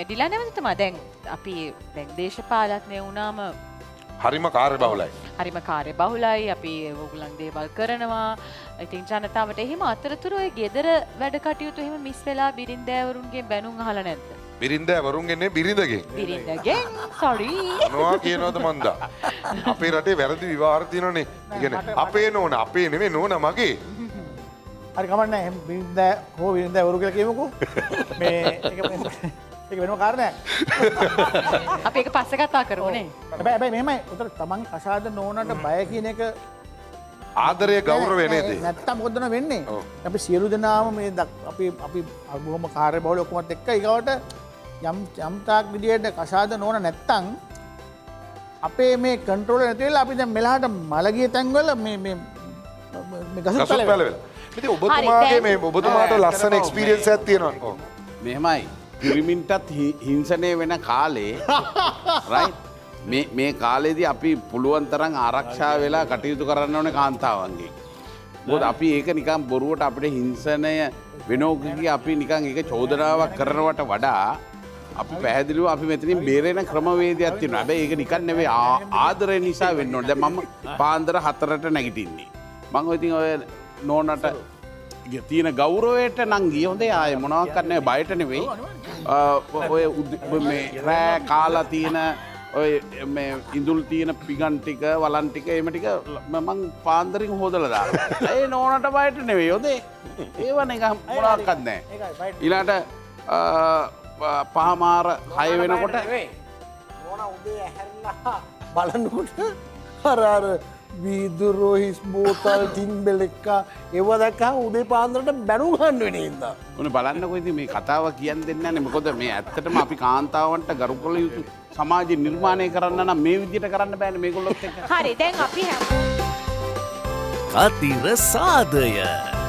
ඩිලා නැවතුමා දැන් අපි දැන් දේශපාලඥය වුණාම හරිම කාර්යබහුලයි. හරිම කාර්යබහුලයි. අපි ඕගොල්ලන් දේවල් කරනවා. ඉතින් ජනතාවට එහෙම අතරතුර ඔය gedara වැඩ කටයුතු එහෙම මිස් වෙලා බිරින්දෑවරුන්ගේ බැනුම් අහලා නැද්ද? බිරින්දෑවරුන්ගේ නේ බිරිඳගෙන්. බිරින්දගෙන් sorry. මොනවා කියනවද මන්දා? අපේ රටේ වැරදි විවාහ තියෙනනේ. ඒ කියන්නේ අපේ නෝන අපේ නෙමෙයි නෝන මගේ. හරි කමන්නේ බිරින්ද හෝ බිරින්දෑවරු කියලා කියමුකෝ. මේ ඒක වෙනම කාරණයක්. අපි ඒක පස්සේ කතා කරමුනේ. හැබැයි මෙහෙමයි උතර තමන්ගේ කසාද නෝනට බය කියන එක ආදරය ගෞරවය නේද? නැත්තම් මොකද වෙන්නේ? අපි සියලු දෙනාම මේ අපි බොහොම කාර්යබහුල ඔක්කොමත් එක්ක ඊගවට යම් තාක් විදියට කසාද නෝන නැත්තම් අපේ මේ කන්ට්‍රෝල් නැති වෙලා අපි දැන් මෙලහට මලගිය තැන්වල මේ ගසුත් පැල වෙලා. ඉතින් ඔබතුමාගේ මේ ඔබතුමාට ලස්සන එක්ස්පීරියන්ස් එකක් තියෙනවා. ඔව්. මෙහෙමයි. පිරිමින්ටත් හිංසනය වෙන කාලේ රයිට් මේ කාලේදී අපි පුළුවන් තරම් ආරක්ෂා වෙලා කටයුතු කරන්න ඕනේ කාන්තාවන්ගේ. මොකද අපි ඒක නිකන් බොරුවට අපිට හිංසනය වෙනෝකී අපි නිකන් ඒක චෝදනාවක් කරනවට වඩා අපි පැහැදිලිව අපි මෙතනින් බේරෙන ක්‍රමවේදයක් තියෙනවා. හැබැයි ඒක නිකන් නෙවෙයි ආදරය නිසා වෙන්න ඕනේ. දැන් මම පාන්දර 4ට නැගිටින්නේ. මම ඉතින් ඔය නෝනට තියෙන ගෞරවයට නම් ගියේ හොඳේ ආයේ මොනවක් කරන්නේ බයට නෙවෙයි. ඔය මේ රෑ කාලා තියෙන ඔය මේ ඉඳුල් තියෙන පිගන් ටික වලන් ටික එහෙම ටික මම පාන්දරින් හොදලා දානවා. ඒ නෝනට බයට නෙවෙයි හොඳේ. ඒව නිකන් මොනවක්වත් නැහැ. ඊළාට පහමාර 6 වෙනකොට නෝනා උදේ ඇහැරලා බලනකොට අර වීදුරු හිස් බෝතල් ටින්බෙල් එක ඒව දැක්කම උදේ පාන්දරට බැනුම් ගන්න වෙන්නේ ඉඳා. ඔන්න බලන්නකො ඉතින් මේ කතාව කියන්න දෙන්නේ නැහැ. මොකද මේ ඇත්තටම අපි කාන්තාවන්ට ගරු කළ යුතු සමාජය නිර්මාණය කරන්න නම් මේ විදිහට කරන්න බෑනේ මේගොල්ලොත් එක්ක. හරි දැන් අපි කතිර සාදය